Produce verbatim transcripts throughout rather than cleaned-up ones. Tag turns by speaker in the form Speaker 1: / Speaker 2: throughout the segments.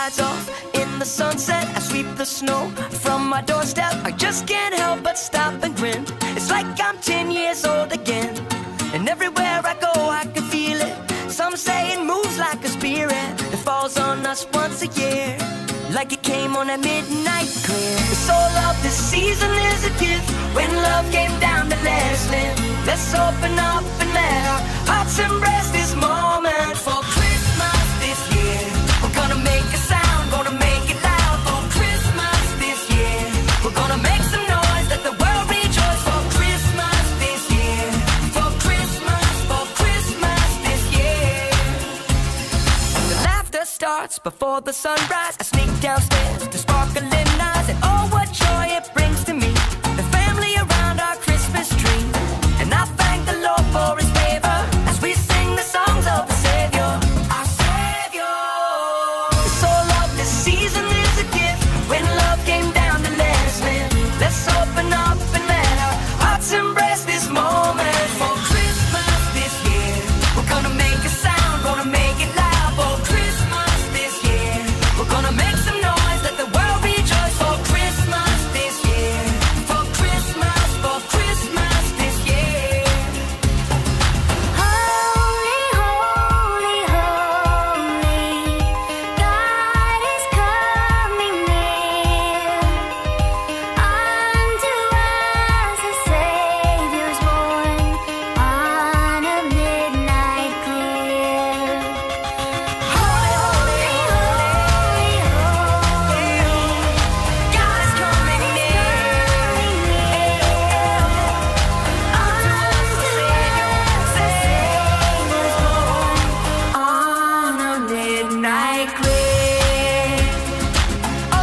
Speaker 1: rides off in the sunset. I sweep the snow from my doorstep. I just can't help but stop and grin. It's like I'm ten years old again. And everywhere I go I can feel it. Some say it moves like a spirit that falls on us once a year, like it came on a midnight clear. The soul of this season is a gift. When love came down to let us live, let's open up and let our hearts embrace this moment. For Christmas this year, we're gonna make a sound, gonna make it loud. For Christmas this year, we're gonna make some noise, let the world rejoice. For Christmas this year, for Christmas, for Christmas this year. The laughter starts before the sunrise. I sneak downstairs to sparkling eyes, and oh, what joy it brings to me. The family around our Christmas tree, and I thank the Lord for His favor as we sing the songs of the Savior, our Savior. The soul of this season is a gift. When love came down to let us live, let's open up and let our hearts embrace this moment. For Christmas this year, we're gonna make a sound, gonna make it loud. For Christmas this year, we're gonna make some noise, let the world rejoice. For Christmas this year, for Christmas, for Christmas this year.
Speaker 2: Holy, holy, holy, God is coming near. Unto us a Savior's born on a midnight clear.
Speaker 1: Holy, holy, holy, holy, God is coming near. Unto us a Savior,
Speaker 2: On a midnight clear.
Speaker 1: oh,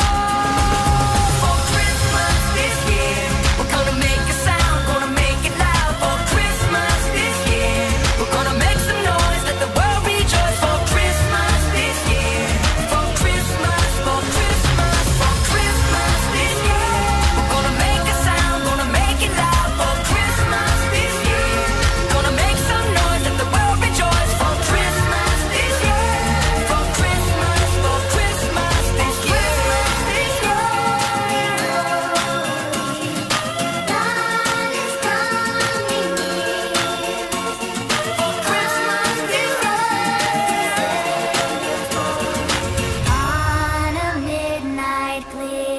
Speaker 1: for Christmas this year, we're gonna make a sound, gonna make it loud. For Christmas this year, we're gonna make some noise, let the world rejoice. For Christmas this year, for Christmas, for Christmas, for Christmas this year, we're gonna make a sound, gonna make it loud. For Christmas this year, gonna make some noise, let the world rejoice. For Christmas this year, for Christmas, for Christmas this year, this year.
Speaker 2: God is coming
Speaker 1: For Christmas this year.
Speaker 2: on a midnight clear.